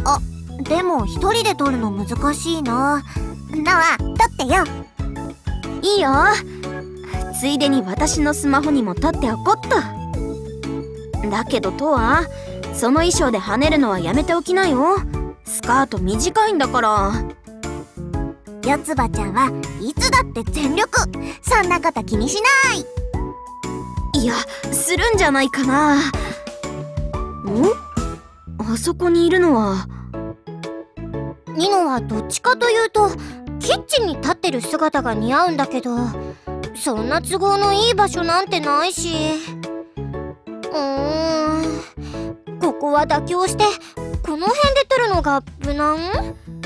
あ、でも一人で撮るの難しいな。ノア、撮ってよ。 いいよ。ついでに私のスマホにも撮っておこっと。だけどトア、その衣装で跳ねるのはやめておきなよ。スカート短いんだから。 四つ葉ちゃんはいつだって全力。そんなこと気にしない。 いや、するんじゃないかな。あそこにいるのは。 ニノはどっちかというとキッチンに立ってる姿が似合うんだけど、そんな都合のいい場所なんてないし。ここは妥協してこの辺で撮るのが無難。ム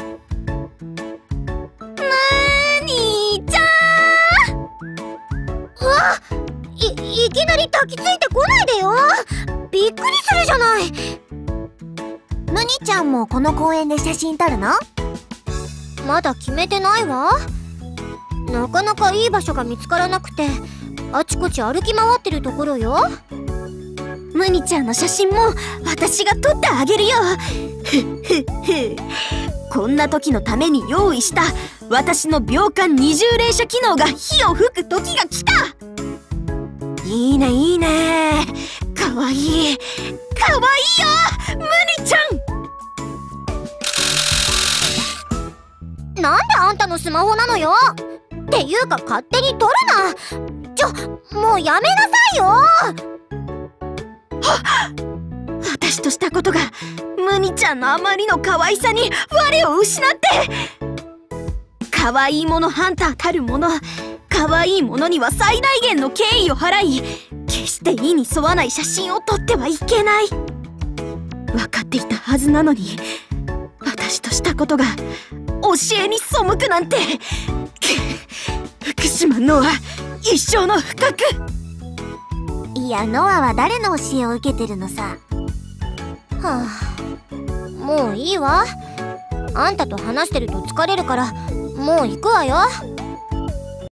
ーニーちゃん。うわっ、いきなり抱きついてこないでよ。びっくりするじゃない。ムニちゃんもこの公園で写真撮るの？まだ決めてないわ。なかなかいい場所が見つからなくて、あちこち歩き回ってるところよ。 ムニちゃんの写真も私が撮ってあげるよ。こんな時のために用意した私の秒間20連射機能が火を吹く時が来た。いいねいいね。かわいいかわいいよムニちゃん。なんであんたのスマホなのよ。っていうか勝手に撮るな。もうやめなさいよ。 私としたことがムニちゃんのあまりの可愛さに我を失って。可愛いものハンターたるもの、可愛いものには最大限の敬意を払い、決して意に沿わない写真を撮ってはいけない。分かっていたはずなのに、私としたことが教えに背くなんて。福島ノア、一生の不覚。 いや、ノアは誰の教えを受けてるのさ。はあ、もういいわ。あんたと話してると疲れるからもう行くわよ。